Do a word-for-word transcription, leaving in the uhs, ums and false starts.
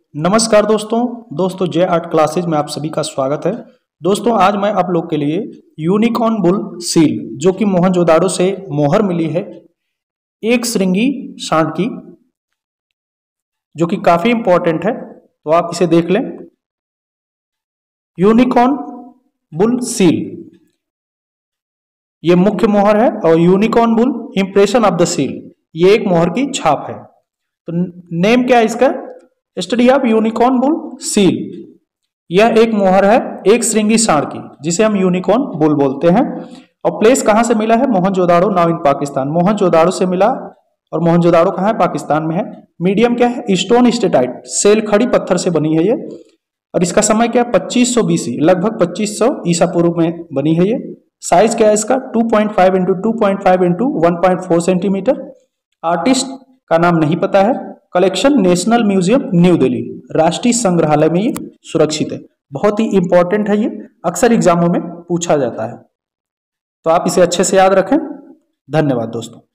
नमस्कार दोस्तों दोस्तों जय आर्ट क्लासेज में आप सभी का स्वागत है। दोस्तों आज मैं आप लोग के लिए यूनिकॉर्न बुल सील जो कि मोहनजोदाड़ो से मोहर मिली है एक श्रृंगी सांड की, जो कि काफी इंपॉर्टेंट है, तो आप इसे देख लें। यूनिकॉर्न बुल सील ये मुख्य मोहर है और unicorn bull impression of the seal ये एक मोहर की छाप है। तो नेम क्या है इसका? Study of unicorn bull seal. यह एक मोहर है एक श्रृंगी सांड की, जिसे हम यूनिकॉर्न बुल बोलते हैं। और प्लेस कहां से मिला है? Mohenjodaro now in Pakistan. मोहनजोदाड़ो से मिला और मोहनजोदाड़ो कहां है? पाकिस्तान में है। मीडियम क्या है? स्टोन स्टेटाइट, सेल खड़ी पत्थर से बनी है ये। और इसका समय क्या है? पच्चीस सौ बीसी, लगभग पच्चीस सौ ईसा पूर्व में बनी है ये। साइज क्या है इसका? Two point five into two point five into one point four centimetre. Artist का नाम नहीं पता है। Collection National Museum New Delhi, राष्ट्रीय संग्रहालय में ये सुरक्षित है। बहुत ही इंपॉर्टेंट है, ये अक्सर एग्जामों में पूछा जाता है, तो आप इसे अच्छे से याद रखें। धन्यवाद दोस्तों।